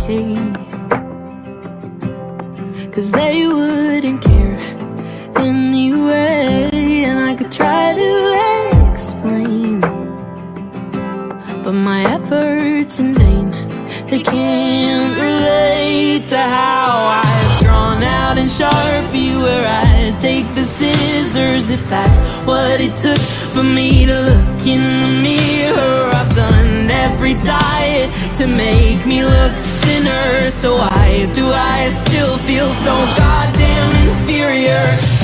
okay, 'cause they wouldn't care anyway. And I could try to explain, but my efforts in vain. They can't relate to how I've drawn out in Sharpie where I take the scissors, if that's what it took for me to look in the mirror. I've done every diet to make me look thinner, so why do I still feel so goddamn inferior?